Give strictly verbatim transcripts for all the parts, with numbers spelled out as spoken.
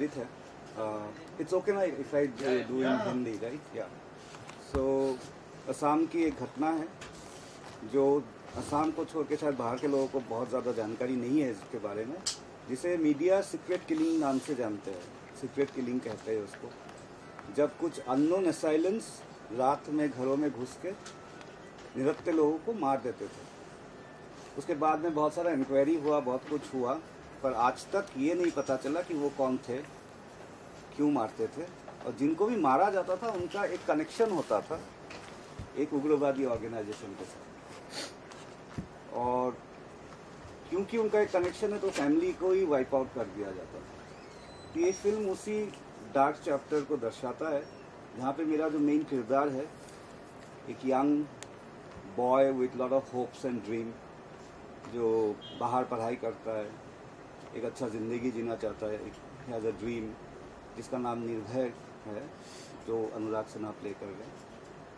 आधारित है. It's okay ना if I do in Hindi, right? या सो असम की एक घटना है जो असम को छोड़ के शायद बाहर के लोगों को बहुत ज़्यादा जानकारी नहीं है इसके बारे में, जिसे मीडिया सीक्रेट किलिंग नाम से जानते हैं. सीक्रेट किलिंग कहते हैं उसको. जब कुछ अननोन असाइलेंस रात में घरों में घुस के निरक्षर लोगों को मार देते थे. उसके बाद में बहुत सारा इंक्वायरी हुआ, बहुत कुछ हुआ, पर आज तक ये नहीं पता चला कि वो कौन थे, क्यों मारते थे, और जिनको भी मारा जाता था उनका एक कनेक्शन होता था एक उग्रवादी ऑर्गेनाइजेशन के साथ, और क्योंकि उनका एक कनेक्शन है तो फैमिली को ही वाइप आउट कर दिया जाता था. तो ये फिल्म उसी डार्क चैप्टर को दर्शाता है, जहाँ पे मेरा जो मेन किरदार है एक young boy with lot of hopes and dream, जो बाहर पढ़ाई करता है, एक अच्छा ज़िंदगी जीना चाहता है, एक हैज़ अ ड्रीम जिसका नाम निर्भय है, जो अनुराग सिन्हा प्ले कर रहे हैं.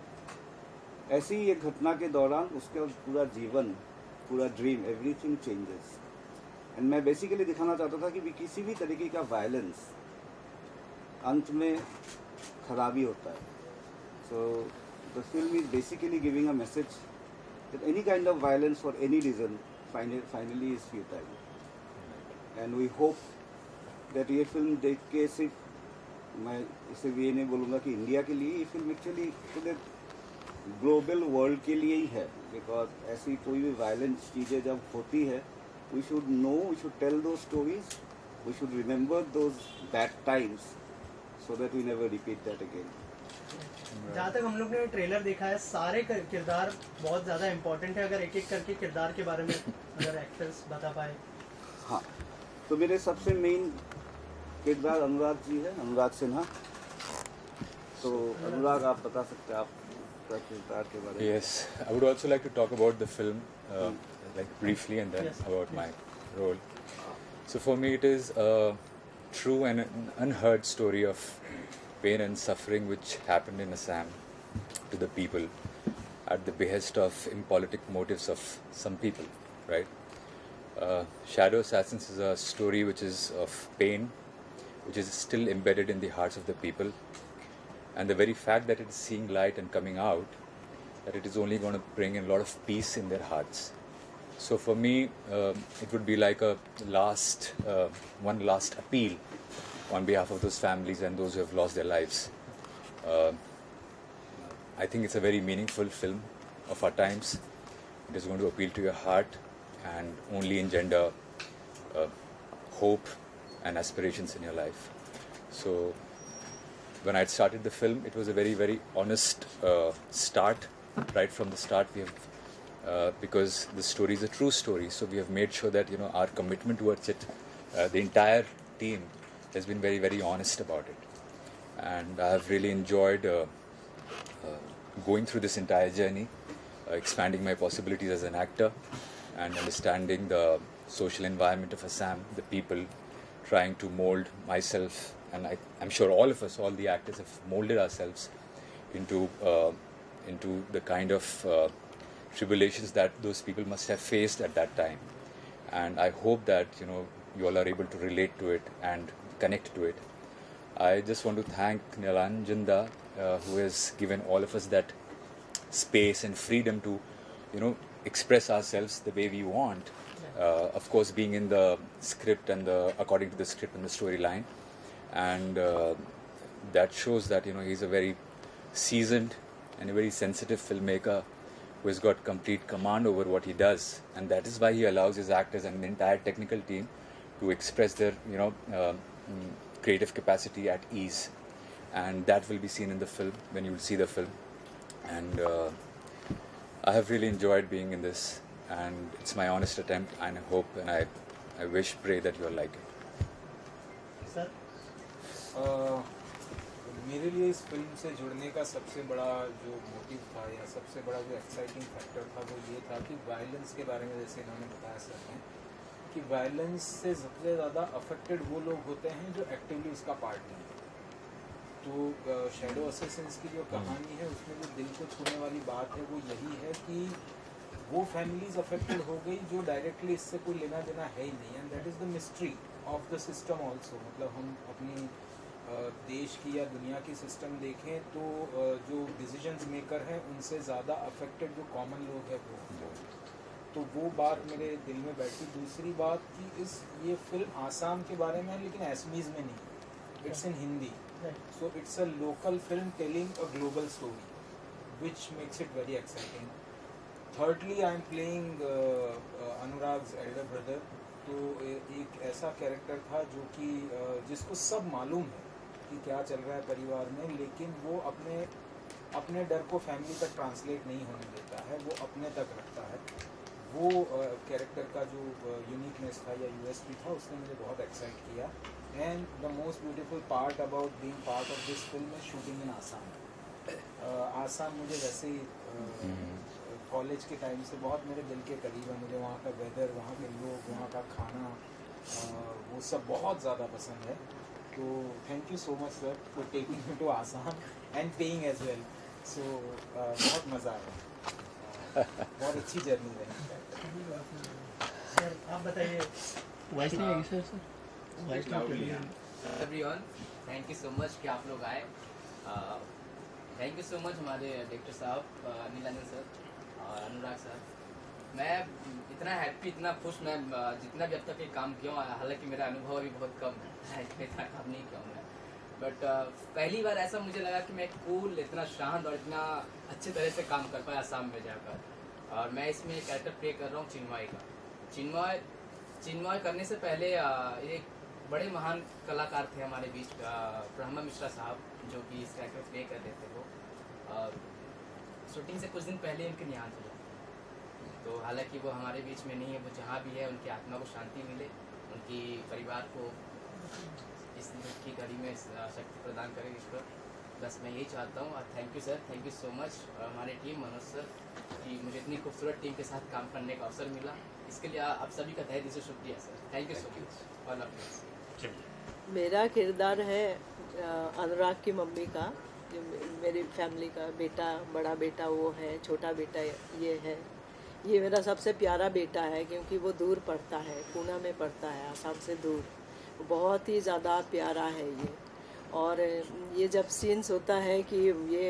ऐसी ही एक घटना के दौरान उसका पूरा जीवन, पूरा ड्रीम, एवरीथिंग चेंजेस. एंड मैं बेसिकली दिखाना चाहता था कि भी किसी भी तरीके का वायलेंस अंत में खराबी होता है. So the film is basically giving a message that any kind of violence for any reason finally, finally is futile. And we hope that ये फिल्म देख के सिर्फ मैं इसे भी ये नहीं बोलूँगा कि इंडिया के लिए, ये फिल्म एक्चुअली पूरे ग्लोबल वर्ल्ड के लिए ही है. बिकॉज ऐसी कोई भी वायलेंस चीज़ें जब होती है, we should know, we should tell दो stories, we should remember those bad times so that we never repeat that again. जहाँ तक हम लोग ने ट्रेलर देखा है, सारे किरदार बहुत ज़्यादा इम्पोर्टेंट है. अगर एक एक करके किरदार के बारे में अगर एक्टर्स बता पाए. हाँ, तो मेरे सबसे मेन किरदार अनुराग जी है, अनुराग सिन्हा. तो अनुराग, आप बता सकते हैं आपका किरदार के बारे में? Yes, I would also like to talk about the film, uh, like briefly, and then Yes. about my role. So for me, it is a true and an unheard story of pain and suffering which happened in Assam to the people at the behest of impolitic motives of some people, right? Uh, Shadow Assassins is a story which is of pain, which is still embedded in the hearts of the people, and the very fact that it is seeing light and coming out, that it is only going to bring in a lot of peace in their hearts. So for me, uh, it would be like a last, uh, one last appeal on behalf of those families and those who have lost their lives. Uh, I think it's a very meaningful film of our times. It is going to appeal to your heart and only engender uh, hope and aspirations in your life. So when I had started the film, it was a very, very honest uh, start. Right from the start, we have, uh, because the story is a true story, so we have made sure that, you know, our commitment towards it, uh, the entire team has been very, very honest about it. And I have really enjoyed uh, uh, going through this entire journey, uh, expanding my possibilities as an actor and understanding the social environment of Assam, the people, trying to mold myself, and I, I'm sure all of us, all the actors have molded ourselves into, uh, into the kind of uh, tribulations that those people must have faced at that time. And I hope that, you know, you all are able to relate to it and connect to it. I just want to thank Nilanjanda, uh, who has given all of us that space and freedom to, you know, express ourselves the way we want. Uh, of course, being in the script and the according to the script and the storyline, and uh, that shows that, you know, he's a very seasoned and a very sensitive filmmaker who has got complete command over what he does, and that is why he allows his actors and the entire technical team to express their, you know, uh, creative capacity at ease, and that will be seen in the film when you will see the film. And uh, I have really enjoyed being in this, and it's my honest attempt, and I hope and I, I wish, pray that you all like it. Sir uh, मेरे लिए इस film से जुड़ने का सबसे बड़ा जो motive था या सबसे बड़ा जो एक्साइटिंग फैक्टर था वो ये था कि वायलेंस के बारे में, जैसे इन्होंने बताया सर ने, कि वायलेंस से सबसे ज़्यादा अफेक्टेड वो लोग होते हैं जो एक्टिवली उसका पार्ट नहीं है. तो शैडो असैसिन्स की जो कहानी है उसमें जो दिल को छूने वाली बात है वो यही है कि वो फैमिलीज अफेक्टेड हो गई जो डायरेक्टली इससे कोई लेना देना है ही नहीं, and that is the mystery of the system also, मतलब हम अपनी देश की या दुनिया की सिस्टम देखें तो जो डिसीजंस मेकर हैं उनसे ज़्यादा अफेक्टेड जो कॉमन लोग हैं वो, तो वो बात मेरे दिल में बैठी। दूसरी बात कि इस ये फिल्म आसाम के बारे में है लेकिन एसमीज़ में नहीं, it's in Hindi, so it's a local film telling a global story which makes it very exciting. Thirdly I am playing Anurag's elder brother, तो एक ऐसा कैरेक्टर था जो कि जिसको सब मालूम है कि क्या चल रहा है परिवार में, लेकिन वो अपने अपने डर को फैमिली तक ट्रांसलेट नहीं होने देता है, वो अपने तक रखता है। वो कैरेक्टर का जो यूनिकनेस था या यूएसपी था उसने मुझे बहुत एक्साइट किया। And the most beautiful part about being part of this film is shooting in Assam. Assam मुझे वैसे ही कॉलेज के टाइम से बहुत मेरे दिल के करीब है, मुझे वहाँ का वेदर, वहाँ के लोग, वहाँ का खाना, वो सब बहुत ज़्यादा पसंद है। तो thank you so much sir for taking me to Assam and paying as well, so बहुत मज़ा आया, बहुत अच्छी जर्नी रही। सर आप बताइए। वॉइस नहीं आएगी सर सर वॉइस नहीं everyone, thank you so much कि आप लोग आए। थैंक यू सो मच हमारे डायरेक्टर साहब अनिल आनंद सर और अनुराग सर। मैं इतना हैप्पी, इतना खुश, मैं जितना भी अब तक ये काम किया हूँ, हालांकि मेरा अनुभव भी बहुत कम है, इतना काम नहीं किया हूँ मैं, बट पहली बार ऐसा मुझे लगा कि मैं कूल, इतना शांत और इतना अच्छे तरह से काम कर पाया आसाम में जाकर। और मैं इसमें कैरेक्टर प्ले कर रहा हूँ चिन्मय का। चिन्मय चिन्मय करने से पहले एक बड़े महान कलाकार थे हमारे बीच, ब्रह्मा मिश्रा साहब, जो कि इस कैरेक्टर प्ले कर रहे थे। वो शूटिंग से कुछ दिन पहले उनके निहांत हो गया, तो हालांकि वो हमारे बीच में नहीं है, वो जहाँ भी है उनकी आत्मा को शांति मिले, उनकी परिवार को इस दुख की घड़ी में शक्ति प्रदान करे ईश्वर, बस मैं यही चाहता हूँ। और thank you sir, thank you so much हमारी टीम, मनोज सर, कि मुझे इतनी खूबसूरत टीम के साथ काम करने का अवसर मिला, इसके लिए आप सभी का तहे दिल से शुक्रिया sir. Thank you so much. All of you. मेरा किरदार है अनुराग की मम्मी का, जो मेरी फैमिली का बेटा, बड़ा बेटा वो है, छोटा बेटा ये है। ये मेरा सबसे प्यारा बेटा है क्योंकि वो दूर पढ़ता है, पूना में पढ़ता है, आसाम से दूर। बहुत ही ज़्यादा प्यारा है ये। और ये जब सीन्स होता है कि ये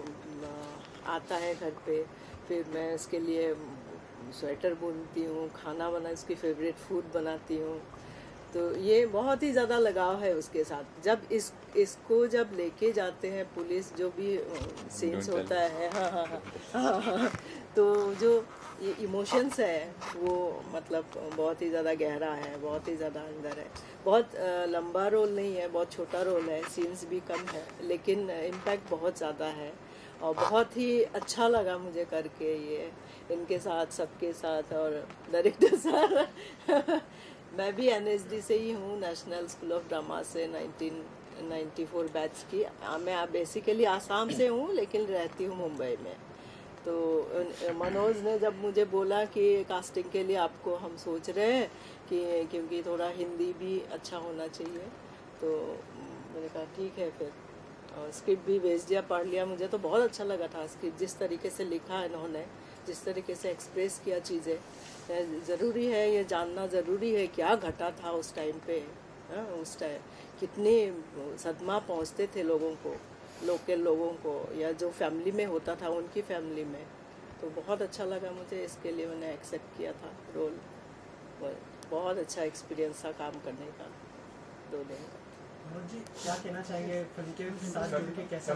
आता है घर पे, फिर मैं इसके लिए स्वेटर बुनती हूँ, खाना बना, इसकी फेवरेट फूड बनाती हूँ, तो ये बहुत ही ज़्यादा लगाव है उसके साथ। जब इस इसको जब लेके जाते हैं पुलिस, जो भी सीन्स होता है, हाँ हाँ हाँ हाँ, तो जो ये इमोशंस है वो मतलब बहुत ही ज़्यादा गहरा है, बहुत ही ज़्यादा अंदर है। बहुत लंबा रोल नहीं है, बहुत छोटा रोल है, सीन्स भी कम है, लेकिन इम्पैक्ट बहुत ज़्यादा है और बहुत ही अच्छा लगा मुझे करके ये इनके साथ, सबके साथ। और डायरेक्टर सर मैं भी एन एस डी से ही हूँ, नेशनल स्कूल ऑफ ड्रामा से नाइनटीन नाइंटी फोर बैच की। मैं बेसिकली आसाम से हूँ लेकिन रहती हूँ मुंबई में। तो मनोज ने जब मुझे बोला कि कास्टिंग के लिए आपको हम सोच रहे हैं कि क्योंकि थोड़ा हिंदी भी अच्छा होना चाहिए, तो मैंने कहा ठीक है। फिर और स्क्रिप्ट भी भेज दिया, पढ़ लिया। मुझे तो बहुत अच्छा लगा था स्क्रिप्ट, जिस तरीके से लिखा है इन्होंने, जिस तरीके से एक्सप्रेस किया चीज़ें। ज़रूरी है ये जानना, ज़रूरी है क्या घटा था उस टाइम पे। हाँ, उस टाइम कितनी सदमा पहुंचते थे लोगों को, लोकल लोगों को, या जो फैमिली में होता था उनकी फैमिली में। तो बहुत अच्छा लगा मुझे, इसके लिए मैंने एक्सेप्ट किया था रोल। बहुत अच्छा एक्सपीरियंस था काम करने का दो दिन का। मनोज जी क्या कहना चाहेंगे फिल्म के साथ जुड़ के, कैसा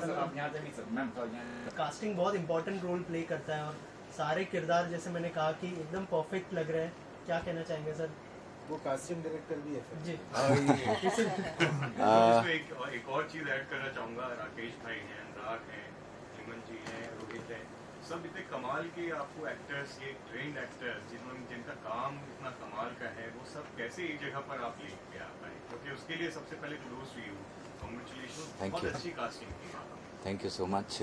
लगा? कास्टिंग बहुत इंपॉर्टेंट रोल प्ले करता है और सारे किरदार जैसे मैंने कहा कि एकदम परफेक्ट लग रहे हैं। क्या कहना चाहेंगे सर? वो कास्टिंग डायरेक्टर भी है जी। इसमें एक, एक और चीज़ ऐड करना चाहूँगा। राकेश भाई हैं, अनुराग हैं, हेमंत जी हैं, रोहित हैं, सब इतने कमाल के आपको एक्टर्स, ये ट्रेंड एक्टर्स जिन्होंने जिनका काम इतना कमाल का है, वो सब कैसे एक जगह पर आप लेके आ पाए, क्योंकि उसके लिए सबसे पहले क्लोज टू यू, कांग्रेचुलेशन, बहुत अच्छी कास्टिंग की। Thank you so much.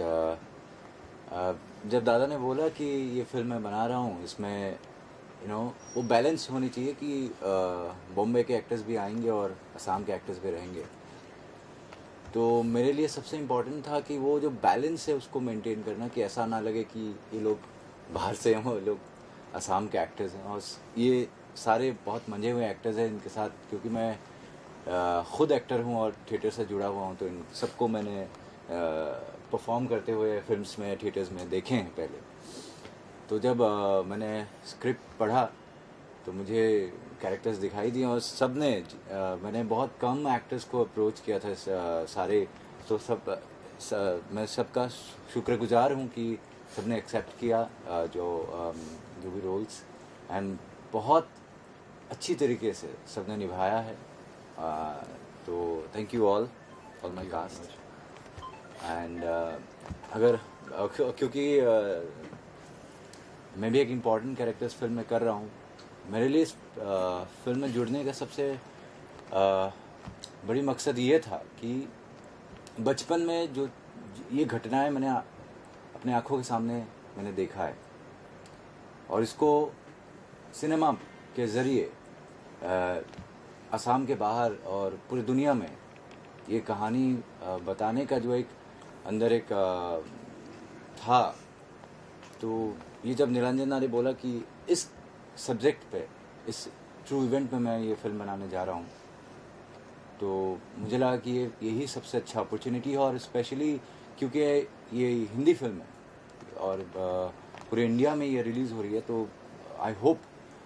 जब दादा ने बोला कि ये फिल्म मैं बना रहा हूँ, इसमें यू नो वो बैलेंस होनी चाहिए कि बॉम्बे के एक्टर्स भी आएंगे और असम के एक्टर्स भी रहेंगे, तो मेरे लिए सबसे इम्पोर्टेंट था कि वो जो बैलेंस है उसको मेंटेन करना, कि ऐसा ना लगे कि ये लोग बाहर से हैं, वो लोग असम के एक्टर्स हैं। और ये सारे बहुत मंजे हुए एक्टर्स हैं इनके साथ, क्योंकि मैं आ, खुद एक्टर हूँ और थिएटर से जुड़ा हुआ हूँ, तो इन सबको मैंने परफॉर्म करते हुए फिल्म्स में, थिएटर्स में देखे हैं पहले। तो जब आ, मैंने स्क्रिप्ट पढ़ा तो मुझे कैरेक्टर्स दिखाई दिए और सब ने आ, मैंने बहुत कम एक्टर्स को अप्रोच किया था सारे, तो सब स, मैं सबका शुक्रगुजार हूँ कि सबने एक्सेप्ट किया आ, जो आ, जो भी रोल्स, एंड बहुत अच्छी तरीके से सबने निभाया है। आ, तो thank you all all my cast. And अगर क्योंकि uh, मैं भी एक इम्पॉर्टेंट कैरेक्टर्स फिल्म में कर रहा हूँ, मेरे लिए इस uh, फिल्म में जुड़ने का सबसे uh, बड़ी मकसद ये था कि बचपन में जो ये घटनाएं मैंने अपने आँखों के सामने मैंने देखा है, और इसको सिनेमा के ज़रिए असम के बाहर और पूरी दुनिया में ये कहानी uh, बताने का जो एक अंदर एक आ, था, तो ये जब निरंजन दा ने बोला कि इस सब्जेक्ट पे, इस ट्रू इवेंट में मैं ये फिल्म बनाने जा रहा हूँ, तो मुझे लगा कि ये यही सबसे अच्छा अपॉर्चुनिटी है। और स्पेशली क्योंकि ये हिंदी फिल्म है और पूरे इंडिया में ये रिलीज़ हो रही है, तो आई होप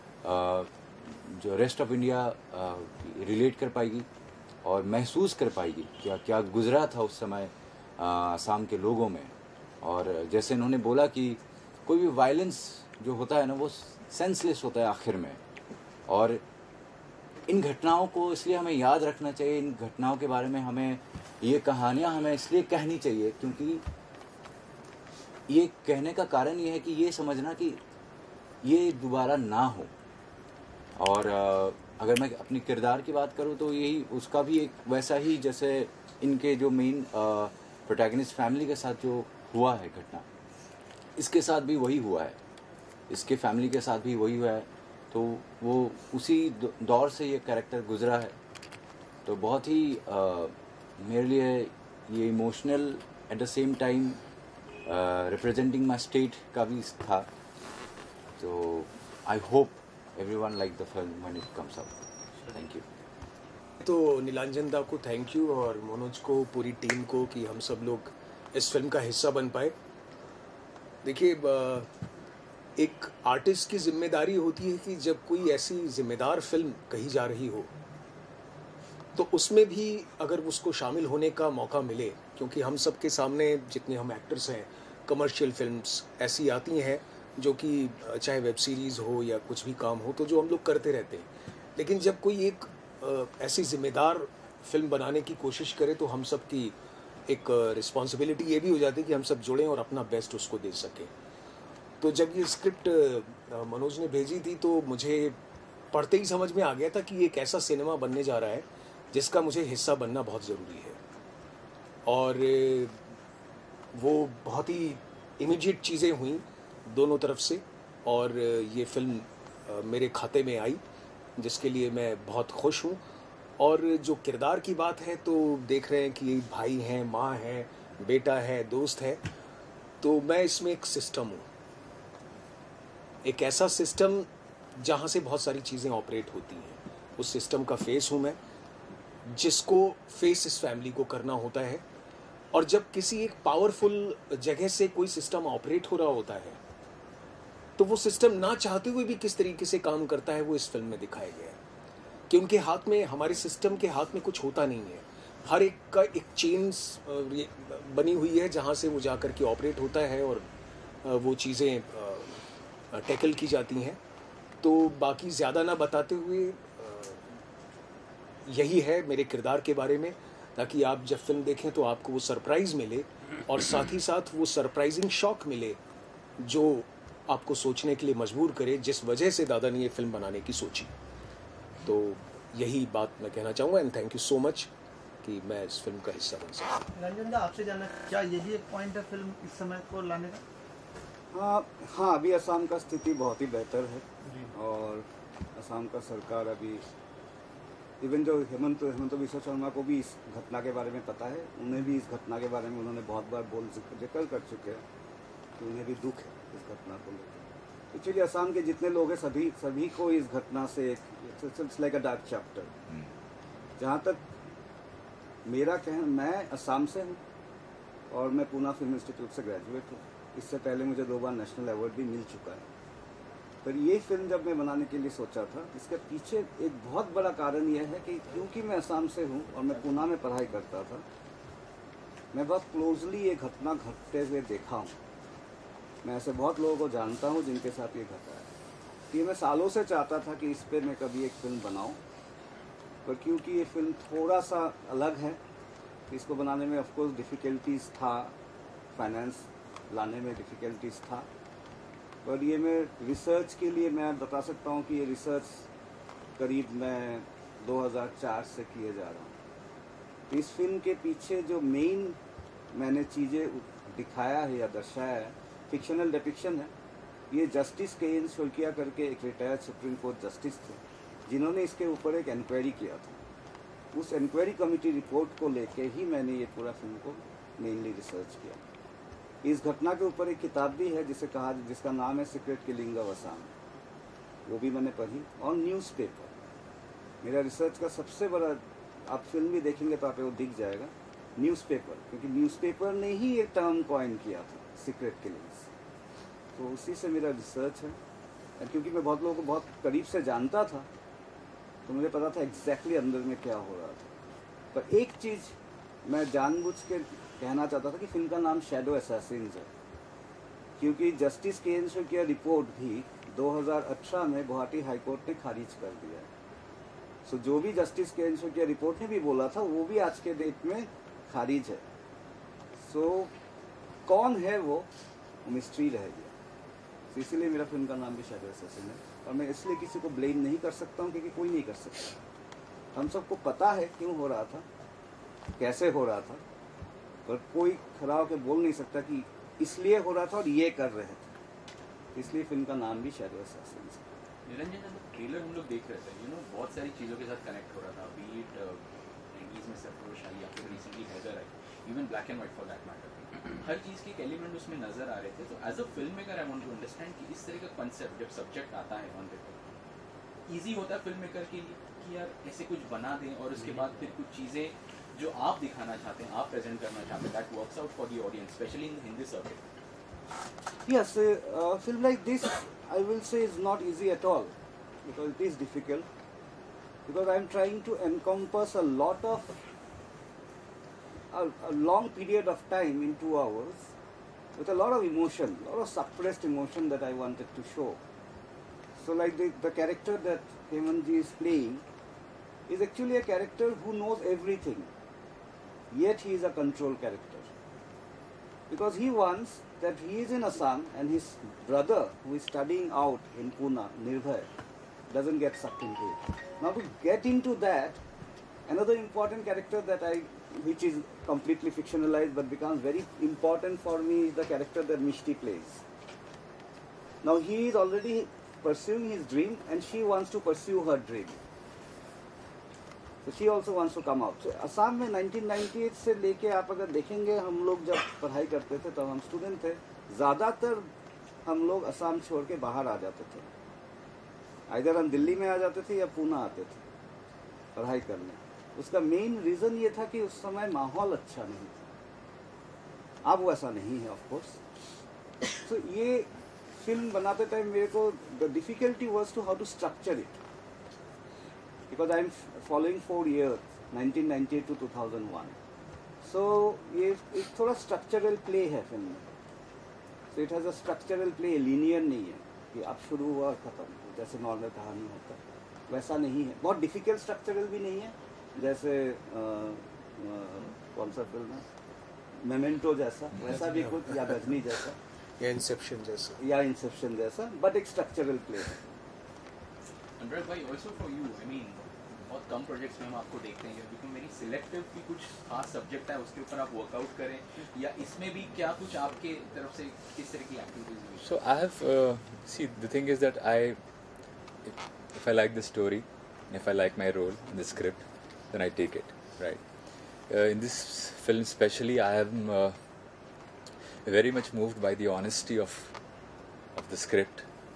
जो रेस्ट ऑफ इंडिया रिलेट कर पाएगी और महसूस कर पाएगी क्या क्या गुजरा था उस समय आसाम के लोगों में। और जैसे इन्होंने बोला कि कोई भी वायलेंस जो होता है ना, वो सेंसलेस होता है आखिर में, और इन घटनाओं को इसलिए हमें याद रखना चाहिए, इन घटनाओं के बारे में हमें ये कहानियाँ हमें इसलिए कहनी चाहिए क्योंकि ये कहने का कारण ये है कि ये समझना कि ये दोबारा ना हो। और अगर मैं अपनी किरदार की बात करूँ तो यही उसका भी एक वैसा ही, जैसे इनके जो मेन प्रोटैगनिस्ट फैमिली के साथ जो हुआ है घटना, इसके साथ भी वही हुआ है, इसके फैमिली के साथ भी वही हुआ है, तो वो उसी दौर से ये कैरेक्टर गुजरा है। तो बहुत ही आ, मेरे लिए ये emotional at the same time representing my state का भी था। तो I hope everyone like the film when it comes out. Thank you. तो नीलांजन दा को थैंक यू और मनोज को, पूरी टीम को, कि हम सब लोग इस फिल्म का हिस्सा बन पाए। देखिए, एक आर्टिस्ट की जिम्मेदारी होती है कि जब कोई ऐसी जिम्मेदार फिल्म कही जा रही हो तो उसमें भी अगर उसको शामिल होने का मौका मिले, क्योंकि हम सब के सामने जितने हम एक्टर्स हैं, कमर्शियल फिल्म्स ऐसी आती हैं जो कि चाहे वेब सीरीज़ हो या कुछ भी काम हो, तो जो हम लोग करते रहते हैं। लेकिन जब कोई एक ऐसी जिम्मेदार फिल्म बनाने की कोशिश करे तो हम सब की एक रिस्पॉन्सिबिलिटी ये भी हो जाती है कि हम सब जुड़ें और अपना बेस्ट उसको दे सकें। तो जब ये स्क्रिप्ट मनोज ने भेजी थी तो मुझे पढ़ते ही समझ में आ गया था कि ये एक ऐसा सिनेमा बनने जा रहा है जिसका मुझे हिस्सा बनना बहुत ज़रूरी है। और वो बहुत ही इमीडिएट चीज़ें हुई दोनों तरफ से, और ये फिल्म मेरे खाते में आई, जिसके लिए मैं बहुत खुश हूँ। और जो किरदार की बात है तो देख रहे हैं कि भाई हैं, माँ है, बेटा है, दोस्त है, तो मैं इसमें एक सिस्टम हूँ, एक ऐसा सिस्टम जहाँ से बहुत सारी चीज़ें ऑपरेट होती हैं। उस सिस्टम का फेस हूँ मैं, जिसको फेस इस फैमिली को करना होता है। और जब किसी एक पावरफुल जगह से कोई सिस्टम ऑपरेट हो रहा होता है तो वो सिस्टम ना चाहते हुए भी किस तरीके से काम करता है वो इस फिल्म में दिखाया गया है। कि उनके हाथ में, हमारे सिस्टम के हाथ में कुछ होता नहीं है, हर एक का एक चेन बनी हुई है जहाँ से वो जाकर के ऑपरेट होता है और वो चीज़ें टैकल की जाती हैं। तो बाकी ज़्यादा ना बताते हुए यही है मेरे किरदार के बारे में, ताकि आप जब फिल्म देखें तो आपको वो सरप्राइज़ मिले और साथ ही साथ वो सरप्राइजिंग शॉक मिले जो आपको सोचने के लिए मजबूर करे, जिस वजह से दादा ने ये फिल्म बनाने की सोची। तो यही बात मैं कहना चाहूँगा। And thank you so much कि मैं इस फिल्म का हिस्सा बन सका। रंजन दा, आपसे जानना, क्या ये भी एक पॉइंट है फिल्म इस समय को लाने का? हाँ हाँ अभी असम का स्थिति बहुत ही बेहतर है और असम का सरकार अभी, इवन जो हेमंत हेमंत बिश्व शर्मा को भी इस घटना के बारे में पता है, उन्हें भी इस घटना के बारे में उन्होंने बहुत बार बोल जिक्र कर चुके हैं कि उन्हें भी दुख है इस घटना को लेकर। एक्चुअली असम के जितने लोग हैं सभी सभी को इस घटना से it's like a dark chapter. जहाँ तक मेरा कहना, मैं असम से हूँ और मैं पूना फिल्म इंस्टीट्यूट से ग्रेजुएट हूँ। इससे पहले मुझे दो बार नेशनल अवार्ड भी मिल चुका है। पर ये फिल्म जब मैं बनाने के लिए सोचा था, इसके पीछे एक बहुत बड़ा कारण यह है कि क्योंकि मैं असम से हूँ और मैं पूना में पढ़ाई करता था, मैं बहुत क्लोजली ये घटना घटते हुए देखा हूँ। मैं ऐसे बहुत लोगों को जानता हूँ जिनके साथ ये घटा है। कि मैं सालों से चाहता था कि इस पर मैं कभी एक फ़िल्म बनाऊँ, पर क्योंकि ये फिल्म थोड़ा सा अलग है, इसको बनाने में ऑफ कोर्स डिफ़िकल्टीज़ था, फाइनेंस लाने में डिफ़िकल्टीज़ था। पर ये मैं रिसर्च के लिए मैं बता सकता हूँ कि ये रिसर्च करीब मैं दो हज़ार चार से किए जा रहा हूँ। इस फिल्म के पीछे जो मेन मैंने चीज़ें दिखाया है या दर्शाया है, फिक्शनल डिपिक्शन है। ये जस्टिस के एन शोल्किया करके एक रिटायर्ड सुप्रीम कोर्ट जस्टिस थे, जिन्होंने इसके ऊपर एक इंक्वायरी किया था। उस इंक्वायरी कमेटी रिपोर्ट को लेके ही मैंने ये पूरा फिल्म को मेनली रिसर्च किया। इस घटना के ऊपर एक किताब भी है जिसे कहा जिसका नाम है सीक्रेट किलिंग ऑफ असम, वो भी मैंने पढ़ी। और न्यूज़पेपर, मेरा रिसर्च का सबसे बड़ा, आप फिल्म भी देखेंगे तो आपको वो दिख जाएगा, न्यूज़पेपर, क्योंकि न्यूज़पेपर ने ही ये टर्म कॉइन किया था सीक्रेट किलिंग्स। तो उसी से मेरा रिसर्च है। और क्योंकि मैं बहुत लोगों को बहुत करीब से जानता था, तो मुझे पता था एग्जैक्टली अंदर में क्या हो रहा था। पर एक चीज़ मैं जानबूझ के कहना चाहता था कि फिल्म का नाम शैडो असैसिन्स है, क्योंकि जस्टिस के एन शोल्किया रिपोर्ट भी दो हज़ार अठारह में गुवाहाटी हाई कोर्ट ने खारिज कर दिया है। सो जो भी जस्टिस के एन शोल्किया रिपोर्ट ने भी बोला था, वो भी आज के डेट में खारिज है। सो कौन है वो, मिस्ट्री रह गया। तो इसीलिए मेरा फिल्म का नाम भी शैडो असैसिन है। और मैं इसलिए किसी को ब्लेम नहीं कर सकता हूँ, क्योंकि कोई नहीं कर सकता। हम सबको पता है क्यों हो रहा था, कैसे हो रहा था, पर कोई खड़ा होकर बोल नहीं सकता कि इसलिए हो रहा था और ये कर रहे थे। इसलिए फिल्म का नाम भी शैडो असैसिन्स है। निरंजन, जब ट्रेलर हम लोग देख रहे थे, यू नो बहुत सारी चीज़ों के साथ कनेक्ट हो रहा था। बीट नाइंटीज़ में सरफरोश आई, या फिर रिसेंटली हैदर आई, even black and white for that matter, हर चीज़ के एलिमेंट उसमें नजर आ रहे थे। तो as a film maker I want to understand कि इस तरह का कॉन्सेप्ट जब सब्जेक्ट आता है ऑन पेपर, ईजी होता है फिल्म मेकर के लिए कि यार ऐसे कुछ बना दें और उसके बाद फिर कुछ चीज़ें जो आप दिखाना चाहते हैं, आप प्रेजेंट करना चाहते हैं, that works out for the audience, specially in Hindi circuit? Yes, a uh, film like this, I will say, is not easy at all, because it is difficult, because I am trying to encompass a lot of, a, a long period of time in two hours, with a lot of emotion, a lot of suppressed emotion that I wanted to show. So like the, the character that Hemanji is playing is actually a character who knows everything, yet he is a control character. Because he wants that he is in Assam and his brother who is studying out in Pune, Nirbhay, doesn't get sucked into it. Now to get into that, another important character that I, which is completely fictionalized but becomes very important for me, is the character that Mishti plays. Now he is already pursuing his dream and she wants to pursue her dream. So she also wants to come out. So Assam में nineteen ninety eight से लेके आप अगर देखेंगे, हम लोग जब पढ़ाई करते थे तब हम स्टूडेंट थे, ज़्यादातर हम लोग असम छोड़ के बाहर आ जाते थे। आइदर हम दिल्ली में आ जाते थे या पूना आते थे पढ़ाई करने। उसका मेन रीज़न ये था कि उस समय माहौल अच्छा नहीं था। अब वैसा नहीं है ऑफ कोर्स। सो ये फिल्म बनाते टाइम मेरे को the difficulty was to how to structure it, because I am following four years, nineteen ninety eight to two thousand one. So ये एक थोड़ा स्ट्रक्चरल प्ले है फिल्म में. So it has a structural play, linear नहीं है कि अब शुरू हुआ और ख़त्म जैसे नॉर्मल कहानी होता है, वैसा नहीं है. बहुत डिफिकल्ट स्ट्रक्चरल भी नहीं है जैसे आ, आ, कौन सा फिल्म है, मेमेंटो जैसा, वैसा भी कुछ, या गजनी जैसा, या इंसेप्शन जैसा, या इंसेप्शन जैसा, बट एक स्ट्रक्चरल प्ले है. अनुराग भाई, also for you, I mean, बहुत कम प्रोजेक्ट्स में हम आपको देखते हैं, बिकॉज वेरी सिलेक्टिव कि कुछ खास सब्जेक्ट है उसके ऊपर आप वर्कआउट करें, या इसमें भी क्या कुछ आपके तरफ से किस तरह की एक्टिविटीज हुई? So I have uh, see the thing is that I if, if I like the story, if I like my role in the script, then I take it, right? Uh, in this film especially, I am uh, very much moved by the honesty of of the script,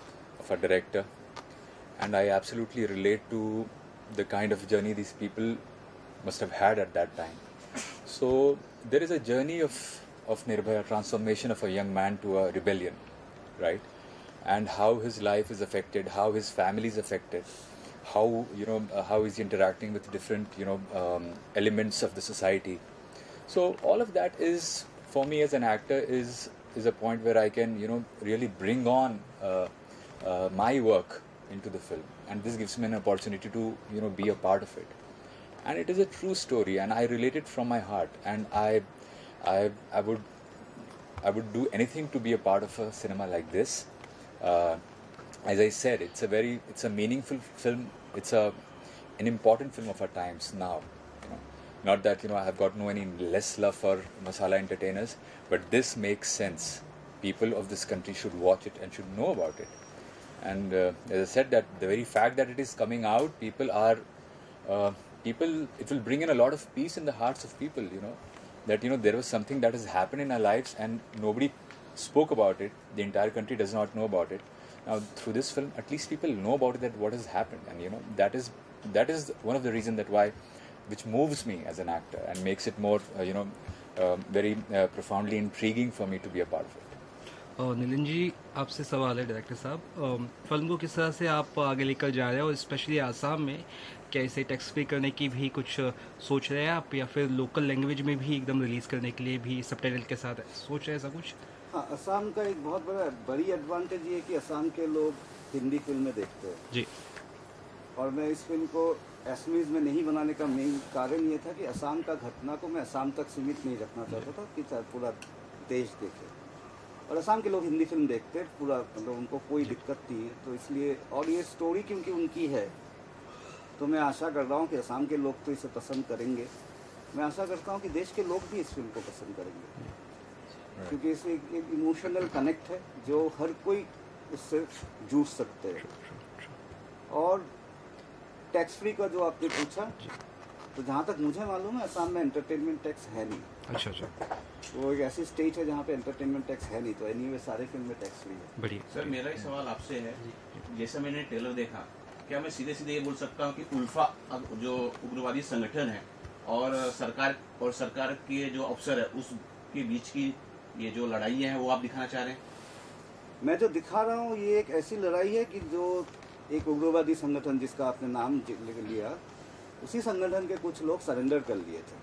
of a director, and I absolutely relate to the kind of journey these people must have had at that time. So there is a journey of of Nirbhaya, transformation of a young man to a rebellion, right? And how his life is affected, how his family is affected, how you know uh, how he's interacting with different you know um, elements of the society. So all of that is, for me as an actor, is is a point where I can you know really bring on uh, uh, my work into the film, and this gives me an opportunity to you know be a part of it. And it is a true story, and I relate it from my heart, and I I I would I would do anything to be a part of a cinema like this. Uh, as I said, it's a very it's a meaningful film. It's a an important film of our times now. You know, not that you know I have got no any less love for masala entertainers, but this makes sense. People of this country should watch it and should know about it. And uh, as I said, that the very fact that it is coming out, people are uh, people. It will bring in a lot of peace in the hearts of people. You know, that you know there was something that has happened in our lives and nobody spoke about it. The entire country does not know about it. Now through this film, at least people know about it, that what has happened, and you know that is that is one of the reasons that why, which moves me as an actor and makes it more uh, you know uh, very uh, profoundly intriguing for me to be a part of it. और नीलन जी, आपसे सवाल है director साहब, film को किस तरह से आप आगे लेकर जा रहे हैं, और स्पेशली आसाम में क्या इसे टैक्स फ्री करने की भी कुछ सोच रहे हैं आप, या फिर लोकल लैंग्वेज में भी एकदम रिलीज़ करने के लिए भी सबटाइटल के साथ सोच रहे हैं ऐसा कुछ? हाँ, असम का एक बहुत बड़ा बड़ी एडवांटेज ये है कि असम के लोग हिंदी फिल्में देखते हैं जी, और मैं इस फिल्म को असमीज में नहीं बनाने का मेन कारण ये था कि असम का घटना को मैं असम तक सीमित नहीं रखना चाहता था कि पूरा देश देखे, और असम के लोग हिंदी फिल्म देखते हैं पूरा, मतलब उनको कोई दिक्कत नहीं है। तो इसलिए, और ये स्टोरी क्योंकि उनकी है, तो मैं आशा कर रहा हूँ कि असम के लोग तो इसे पसंद करेंगे। मैं आशा करता हूँ कि देश के लोग भी इस फिल्म को पसंद करेंगे, क्योंकि इससे एक इमोशनल कनेक्ट है जो हर कोई उससे जूझ सकते हैं। और टैक्स फ्री का जो आपने पूछा, तो जहाँ तक मुझे मालूम है असम में एंटरटेनमेंट टैक्स है नहीं। अच्छा अच्छा, वो एक ऐसी स्टेट है जहाँ पे एंटरटेनमेंट टैक्स है नहीं, तो एनीवे सारे फिल्म में टैक्स फ्री है। बढ़िया सर, मेरा ही सवाल आपसे है, जैसा मैंने ट्रेलर देखा, क्या मैं सीधे सीधे ये बोल सकता हूँ कि उल्फा जो उग्रवादी संगठन है और सरकार और सरकार के जो अफसर है उसके बीच की ये जो लड़ाई है वो आप दिखाना चाह रहे हैं? मैं जो दिखा रहा हूँ ये एक ऐसी लड़ाई है कि जो एक उग्रवादी संगठन जिसका आपने नाम लिया, उसी संगठन के कुछ लोग सरेंडर कर लिए थे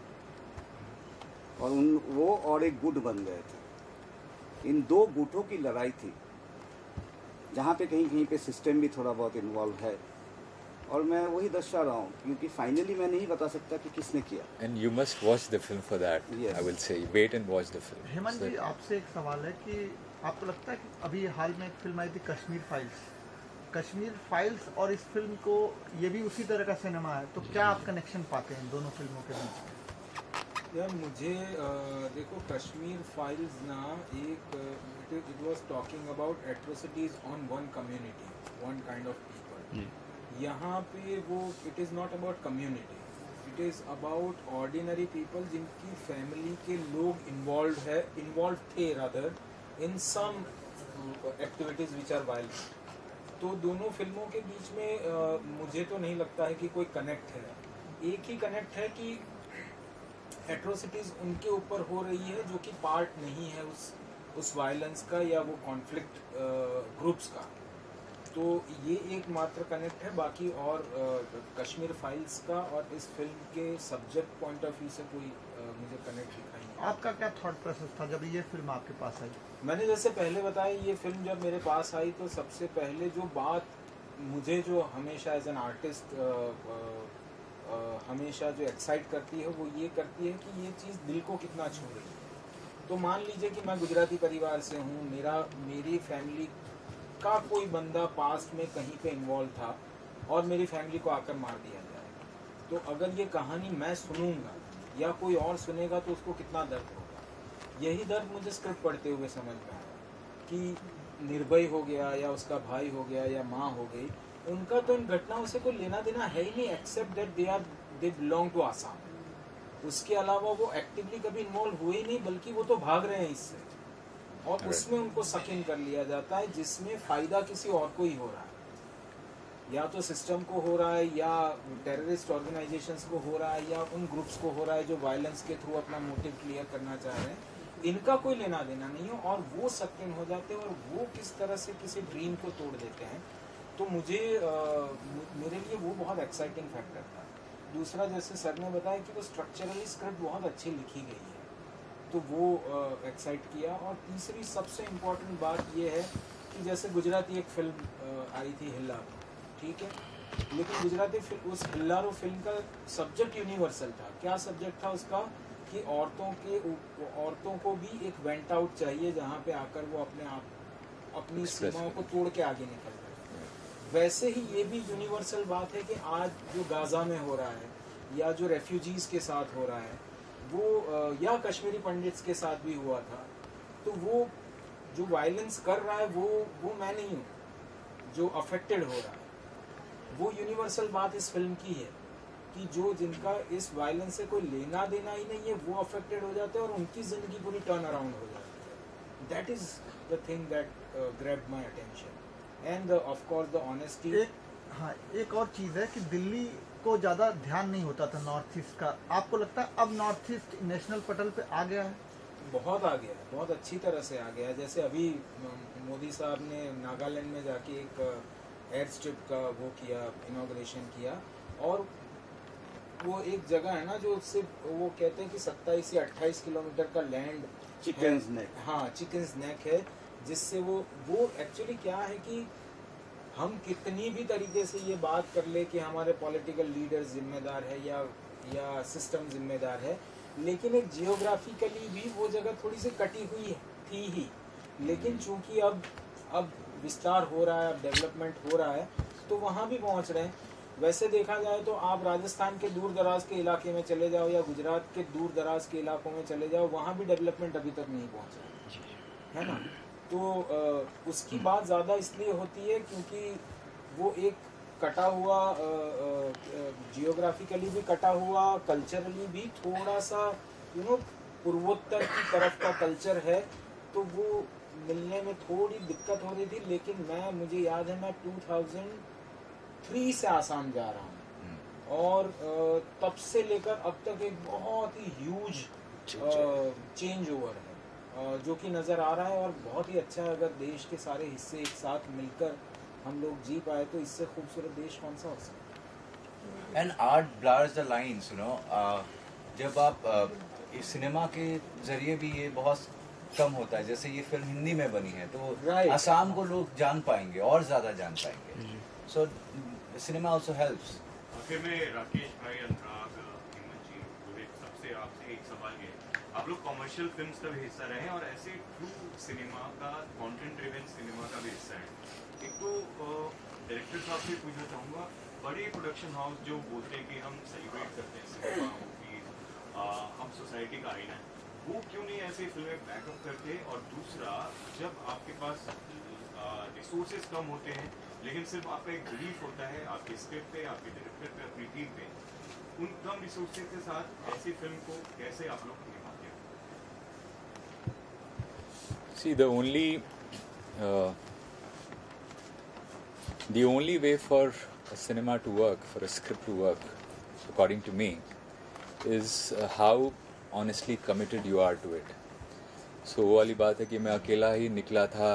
और उन वो और एक गुट बन गए थे। इन दो गुटों की लड़ाई थी, जहाँ पे कहीं कहीं पे सिस्टम भी थोड़ा बहुत इन्वॉल्व है, और मैं वही दर्शा रहा हूँ, क्योंकि फाइनली मैं नहीं बता सकता कि किसने किया। And you must watch the film for that. Yes. I will say, wait and watch the film. Hemant So- जी, आपसे एक सवाल है कि आपको लगता है कि अभी हाल में एक फिल्म आई थी कश्मीर फाइल्स, कश्मीर फाइल्स और इस फिल्म को, ये भी उसी तरह का सिनेमा है, तो क्या आप कनेक्शन पाते हैं दोनों फिल्मों के बीच? यार मुझे अ, देखो, कश्मीर फाइल्स ना एक it was talking about atrocities on one community, one kind of people. यहाँ पे वो it is not about community, it is about ordinary people जिनकी फैमिली के लोग इन्वॉल्व है इन्वॉल्व थे rather in some activities which are violent. तो दोनों फिल्मों के बीच में अ, मुझे तो नहीं लगता है कि कोई कनेक्ट है। एक ही कनेक्ट है कि एट्रोसिटीज़ उनके ऊपर हो रही है जो कि पार्ट नहीं है उस उस वायलेंस का या वो कॉन्फ्लिक्ट ग्रुप्स का। तो ये एक मात्र कनेक्ट है, बाकी और अ, कश्मीर फाइल्स का और इस फिल्म के सब्जेक्ट पॉइंट ऑफ व्यू से कोई अ, मुझे कनेक्ट दिखाई नहीं। आपका क्या थॉट प्रोसेस था जब ये फिल्म आपके पास आई? मैंने जैसे पहले बताया, ये फिल्म जब मेरे पास आई तो सबसे पहले जो बात मुझे जो हमेशा एज एन आर्टिस्ट हमेशा जो एक्साइट करती है वो ये करती है कि ये चीज़ दिल को कितना छू रही है। तो मान लीजिए कि मैं गुजराती परिवार से हूँ, मेरा मेरी फैमिली का कोई बंदा पास्ट में कहीं पे इन्वॉल्व था और मेरी फैमिली को आकर मार दिया जाए, तो अगर ये कहानी मैं सुनूंगा या कोई और सुनेगा तो उसको कितना दर्द होगा। यही दर्द मुझे स्क्रिप्ट पढ़ते हुए समझ में आया कि निर्भय हो गया या उसका भाई हो गया या माँ हो गई, उनका तो इन घटनाओं से कोई लेना देना है ही नहीं, except that they are they belong to Assam. उसके अलावा वो एक्टिवली कभी इन्वॉल्व हुए ही नहीं, बल्कि वो तो भाग रहे हैं इससे। और उसमें उनको सकिन कर लिया जाता है, जिसमें फ़ायदा किसी और को ही हो रहा है, या तो सिस्टम को हो रहा है, या टेररिस्ट ऑर्गेनाइजेशंस को हो रहा है, या उन ग्रुप्स को हो रहा है जो वायलेंस के थ्रू अपना मोटिव क्लियर करना चाह रहे हैं। इनका कोई लेना देना नहीं है और वो सकिन हो जाते हैं और वो किस तरह से किसी ड्रीम को तोड़ देते हैं। तो मुझे आ, मेरे लिए वो बहुत एक्साइटिंग फैक्टर था। दूसरा, जैसे सर ने बताया कि वो स्ट्रक्चरली स्क्रिप्ट बहुत अच्छी लिखी गई है, तो वो एक्साइट किया। और तीसरी सबसे इम्पोर्टेंट बात ये है कि जैसे गुजराती एक फिल्म आई थी हिल्लारो, ठीक है, लेकिन गुजराती फिल्म, उस हिल्लारो फिल्म का सब्जेक्ट यूनिवर्सल था। क्या सब्जेक्ट था उसका? कि औरतों के औरतों को भी एक वेंट आउट चाहिए जहाँ पे आकर वो अपने आप अपनी सीमाओं को तोड़ के आगे निकल जाए। वैसे ही ये भी यूनिवर्सल बात है कि आज जो गाजा में हो रहा है, या जो रेफ्यूजीज के साथ हो रहा है, वो या कश्मीरी पंडित्स के साथ भी हुआ था, तो वो जो वायलेंस कर रहा है वो वो मैं नहीं हूँ, जो अफेक्टेड हो रहा है। वो यूनिवर्सल बात इस फिल्म की है कि जो जिनका इस वायलेंस से कोई लेना देना ही नहीं है, वो अफेक्टेड हो जाते हैं और उनकी जिंदगी पूरी टर्न अराउंड हो जाती है। That is the thing that grabbed my attention and of course the honesty. एक हाँ एक और चीज़ है कि दिल्ली को ज़्यादा ध्यान नहीं होता था नॉर्थ ईस्ट का। आपको लगता है अब नॉर्थ ईस्ट नेशनल पटल पे आ गया है? बहुत आ गया है, बहुत अच्छी तरह से आ गया है। जैसे अभी मोदी साहब ने नागालैंड में जाके एक एयर स्ट्रिप का वो किया, इनॉग्रेशन किया, और वो एक जगह है ना जो सिर्फ वो कहते हैं कि सत्ताईस या अट्ठाईस किलोमीटर का लैंड चिकन्स नेक, हाँ चिकन्स नेक है, जिससे वो वो एक्चुअली क्या है कि हम कितनी भी तरीके से ये बात कर ले कि हमारे पॉलिटिकल लीडर्स जिम्मेदार है या या सिस्टम जिम्मेदार है, लेकिन एक जियोग्राफिकली भी वो जगह थोड़ी सी कटी हुई है, थी ही। लेकिन चूंकि अब अब विस्तार हो रहा है, अब डेवलपमेंट हो रहा है, तो वहाँ भी पहुँच रहे हैं। वैसे देखा जाए तो आप राजस्थान के दूर दराज के इलाके में चले जाओ या गुजरात के दूर दराज के इलाकों में चले जाओ, वहाँ भी डेवलपमेंट अभी तक नहीं पहुँचा है ना। तो आ, उसकी बात ज़्यादा इसलिए होती है क्योंकि वो एक कटा हुआ, जियोग्राफिकली भी कटा हुआ, कल्चरली भी थोड़ा सा यू नो पूर्वोत्तर की तरफ का कल्चर है, तो वो मिलने में थोड़ी दिक्कत हो रही थी। लेकिन मैं मुझे याद है मैं टू थाउजेंड थ्री से आसाम जा रहा हूँ और तब से लेकर अब तक एक बहुत ही ह्यूज चेंज ओवर है जो कि नज़र आ रहा है और बहुत ही अच्छा है। अगर देश के सारे हिस्से एक साथ मिलकर हम लोग जी पाए तो इससे खूबसूरत देश कौन सा हो सकता है। And art blurs the lines, you know. जब आप uh, इस सिनेमा के जरिए भी ये बहुत कम होता है, जैसे ये फिल्म हिंदी में बनी है तो right. असम को लोग जान पाएंगे और ज़्यादा जान पाएंगे। So cinema also helps. आखिर में राकेश भाई, अनुराग, हेमंत जी, रोहित, सबसे आपसे एक सवाल ये, आप लोग कॉमर्शियल फिल्म्स का भी हिस्सा रहे हैं और ऐसे ट्रू सिनेमा का, कंटेंट ड्रिवन सिनेमा का भी हिस्सा है। एक तो डायरेक्टर साहब से पूछना चाहूँगा, बड़े प्रोडक्शन हाउस जो बोलते हैं कि हम सेलिब्रेट करते हैं सिनेमा, मूवीज, हम सोसाइटी का आईना है, वो क्यों नहीं ऐसे फिल्में बैकअप करते? और दूसरा, जब आपके पास रिसोर्सेज कम होते हैं लेकिन सिर्फ आपका एक बिलीफ होता है आपके स्क्रिप्ट पे, आपके डायरेक्टर पे, अपनी टीम पे, उन कम रिसोर्सेज के साथ ऐसी फिल्म को कैसे आप लोग निभाते हो? See, the only uh, the only way for a cinema to work, for a script to work, according to me, is uh, how honestly committed you are to it. So वो वाली बात है कि मैं अकेला ही निकला था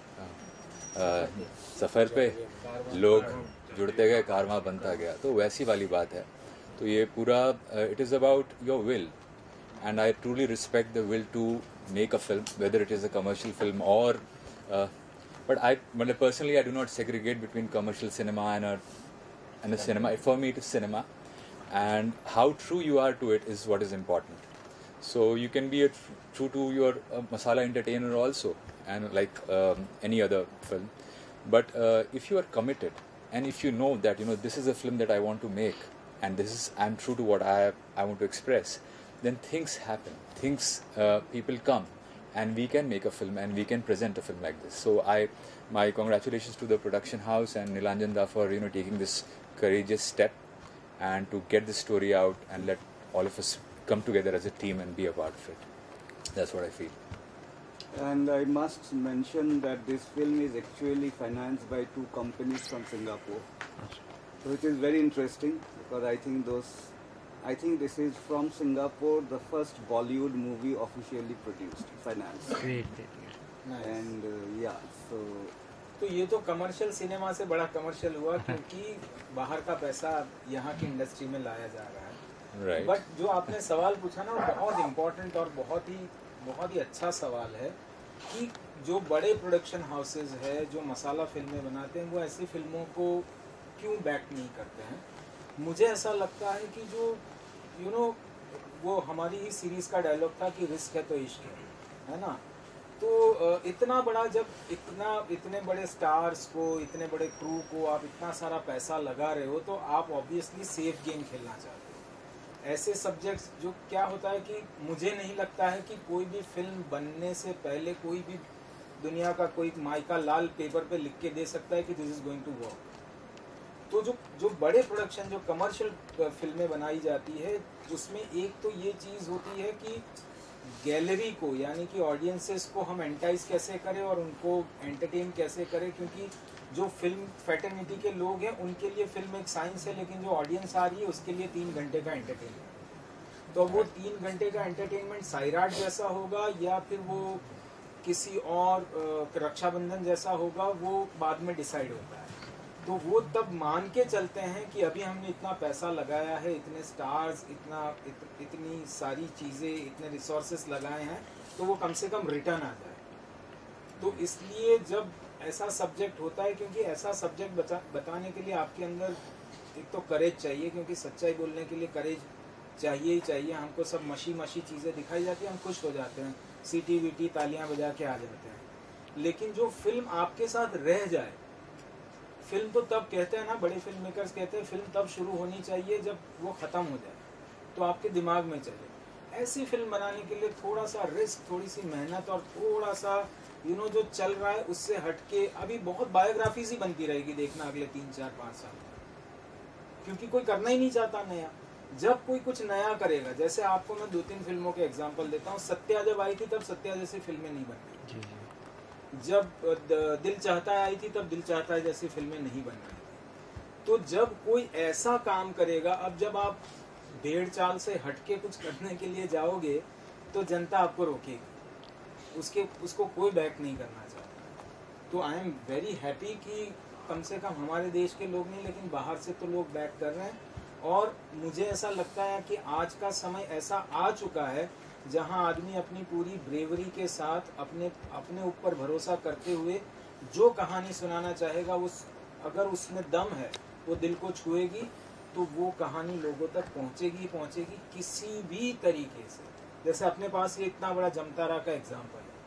सफ़र पे, लोग जुड़ते गए, कारवां बनता गया, तो वैसी वाली बात है। तो ये पूरा it is about your will, and I truly respect the will to make a film, whether it is a commercial film और बट आई मतलब personally I do not segregate between commercial cinema and and a cinema. For me it is cinema, and how true you are to it is what is important. So you can be a tr- true to your uh, masala entertainer also, and like um, any other film, but uh, if you are committed and if you know that you know this is a film that I want to make and this is I'm true to what I I want to express, then things happen, things uh, people come and we can make a film and we can present a film like this. So I my congratulations to the production house and Nilanjan Da for you know taking this courageous step and to get this story out and let all of us come together as a team and be a part of it. That's what I feel. And I must mention that this film is actually financed by two companies from Singapore, which is very interesting because I think those, I think this is from Singapore, the first Bollywood movie officially produced, financed. Great. Nice. And uh, yeah, so तो ये तो commercial cinema से बड़ा commercial हुआ क्योंकि बाहर का पैसा यहाँ की इंडस्ट्री में लाया जा रहा है। Right. बट जो आपने सवाल पूछा ना वो बहुत इम्पोर्टेंट और बहुत ही बहुत ही अच्छा सवाल है कि जो बड़े प्रोडक्शन हाउसेज है जो मसाला फिल्में बनाते हैं वो ऐसी फिल्मों को क्यों बैक नहीं करते हैं। मुझे ऐसा लगता है कि जो यू you नो know, वो हमारी ही सीरीज का डायलॉग था कि रिस्क है तो इश्क है, है ना। तो इतना बड़ा जब इतना इतने बड़े स्टार्स को, इतने बड़े क्रू को आप इतना सारा पैसा लगा रहे हो तो आप ऑब्वियसली सेफ गेम खेलना चाहते हो। ऐसे सब्जेक्ट्स जो क्या होता है कि मुझे नहीं लगता है कि कोई भी फिल्म बनने से पहले कोई भी दुनिया का कोई माइका लाल पेपर पे लिख के दे सकता है कि this is going to work. तो जो जो बड़े प्रोडक्शन जो कमर्शियल फिल्में बनाई जाती है उसमें एक तो ये चीज़ होती है कि गैलरी को यानी कि ऑडियंसेस को हम एंटाइज कैसे करें और उनको एंटरटेन कैसे करें, क्योंकि जो फिल्म फैटर्निटी के लोग हैं उनके लिए फिल्म एक साइंस है, लेकिन जो ऑडियंस आ रही है उसके लिए तीन घंटे का एंटरटेनमेंट। तो वो तीन घंटे का एंटरटेनमेंट साइराट जैसा होगा या फिर वो किसी और रक्षाबंधन जैसा होगा, वो बाद में डिसाइड होता है। तो वो तब मान के चलते हैं कि अभी हमने इतना पैसा लगाया है, इतने स्टार्स, इतना इत, इतनी सारी चीज़ें, इतने रिसोर्सेस लगाए हैं, तो वो कम से कम रिटर्न आ जाए। तो इसलिए जब ऐसा सब्जेक्ट होता है, क्योंकि ऐसा सब्जेक्ट बता, बताने के लिए आपके अंदर एक तो करेज चाहिए, क्योंकि सच्चाई बोलने के लिए करेज चाहिए ही चाहिए। हमको सब मशी मशी चीज़ें दिखाई जाती हैं, हम खुश हो जाते हैं, सीटी वीटी तालियां बजा के आ जाते हैं। लेकिन जो फिल्म आपके साथ रह जाए, फिल्म तो तब कहते हैं ना, बड़े फिल्म मेकर्स कहते हैं फिल्म तब शुरू होनी चाहिए जब वो ख़त्म हो जाए, तो आपके दिमाग में चले। ऐसी फिल्म बनाने के लिए थोड़ा सा रिस्क, थोड़ी सी मेहनत और थोड़ा सा यू नो जो चल रहा है उससे हटके अभी बहुत बायोग्राफीज ही बनती रहेगी, देखना अगले तीन चार पाँच साल में, क्योंकि कोई करना ही नहीं चाहता नया। जब कोई कुछ नया करेगा, जैसे आपको मैं दो तीन फिल्मों के एग्जाम्पल देता हूँ। सत्या जब आई थी तब सत्या जैसी फिल्में नहीं बन रही, जब दिल चाहता है आई थी तब दिल चाहता है जैसी फिल्में नहीं बन रही थी। तो जब कोई ऐसा काम करेगा, अब जब आप भेड़ चाल से हटके कुछ करने के लिए जाओगे तो जनता आपको रोकेगी, उसके उसको कोई बैक नहीं करना चाहता। तो आई एम वेरी हैप्पी कि कम से कम हमारे देश के लोग नहीं, लेकिन बाहर से तो लोग बैक कर रहे हैं। और मुझे ऐसा लगता है कि आज का समय ऐसा आ चुका है जहां आदमी अपनी पूरी ब्रेवरी के साथ अपने अपने ऊपर भरोसा करते हुए जो कहानी सुनाना चाहेगा, उस अगर उसमें दम है, वो दिल को छुएगी, तो वो कहानी लोगों तक पहुंचेगी पहुंचेगी किसी भी तरीके से। जैसे अपने पास ये इतना बड़ा जमतारा का एग्जाम्पल है,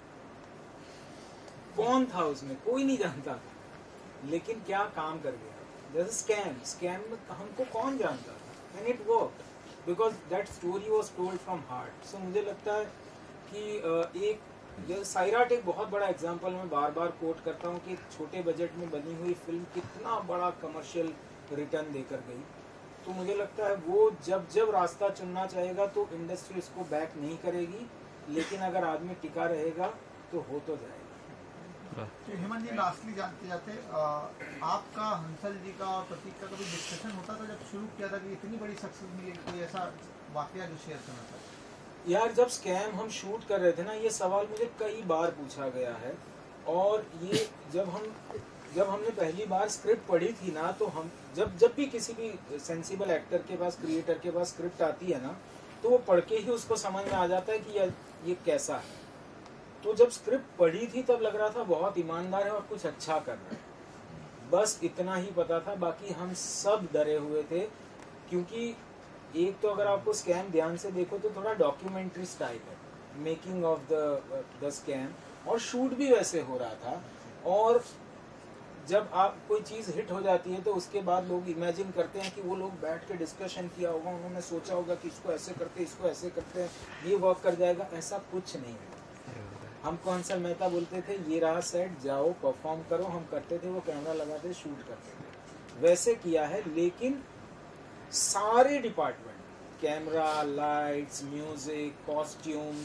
कौन था उसमें, कोई नहीं जानता था, लेकिन क्या काम कर गया। जैसे स्कैम स्कैम में हमको कौन जानता था, and it worked because that story was told from heart. So मुझे लगता है कि एक साइराट एक बहुत बड़ा एग्जाम्पल मैं बार बार कोट करता हूँ कि छोटे बजट में बनी हुई फिल्म कितना बड़ा कमर्शियल रिटर्न देकर गई। तो मुझे लगता है वो जब जब रास्ता चुनना चाहेगा तो इंडस्ट्री उसको बैक नहीं करेगी, लेकिन अगर आदमी टिका रहेगा तो हो तो जाएगा। तो हेमंत जी, लास्टली जानते जाते आपका हंसल जी का और प्रतीक का कभी डिस्कशन होता था जब शुरू किया था कि इतनी बड़ी सक्सेस मिली, कोई ऐसा वाकया जो शेयर करना चाहते? यार जब स्कैम हम शूट कर रहे थे ना, ये सवाल मुझे कई बार पूछा गया है। और ये जब हम जब हमने पहली बार स्क्रिप्ट पढ़ी थी ना, तो हम जब जब भी किसी भी सेंसिबल एक्टर के पास, क्रिएटर के पास स्क्रिप्ट आती है ना, तो वो पढ़ के ही उसको समझ में आ जाता है कि ये ये कैसा है। तो जब स्क्रिप्ट पढ़ी थी तब लग रहा था बहुत ईमानदार है और कुछ अच्छा कर रहा है, बस इतना ही पता था। बाकी हम सब डरे हुए थे, क्योंकि एक तो अगर आपको स्कैम ध्यान से देखो तो थोड़ा डॉक्यूमेंट्री टाइप है, making of the the scam, और शूट भी वैसे हो रहा था। और जब आप कोई चीज़ हिट हो जाती है तो उसके बाद लोग इमेजिन करते हैं कि वो लोग बैठ के डिस्कशन किया होगा, उन्होंने सोचा होगा कि इसको ऐसे करते इसको ऐसे करते हैं, ये वर्क कर जाएगा। ऐसा कुछ नहीं है। हमको हंसल मेहता बोलते थे ये रहा सेट, जाओ परफॉर्म करो, हम करते थे, वो कैमरा लगाते शूट करते थे, वैसे किया है। लेकिन सारे department, camera, lights, music, costumes,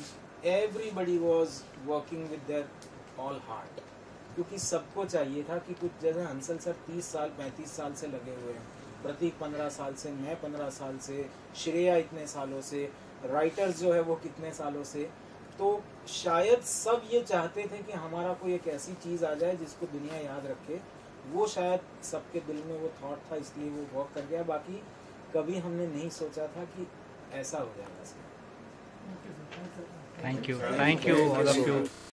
everybody was working with their all heart, क्योंकि सबको चाहिए था कि कुछ जैसे हंसल सर तीस साल पैंतीस साल से लगे हुए हैं, प्रतीक पंद्रह साल से, मैं पंद्रह साल से, श्रेया इतने सालों से, राइटर्स जो है वो कितने सालों से, तो शायद सब ये चाहते थे कि हमारा कोई एक ऐसी चीज़ आ जाए जिसको दुनिया याद रखे। वो शायद सबके दिल में वो थॉट था, इसलिए वो वर्क कर गया। बाकी कभी हमने नहीं सोचा था कि ऐसा हो जाएगा। Thank you, thank you all of you.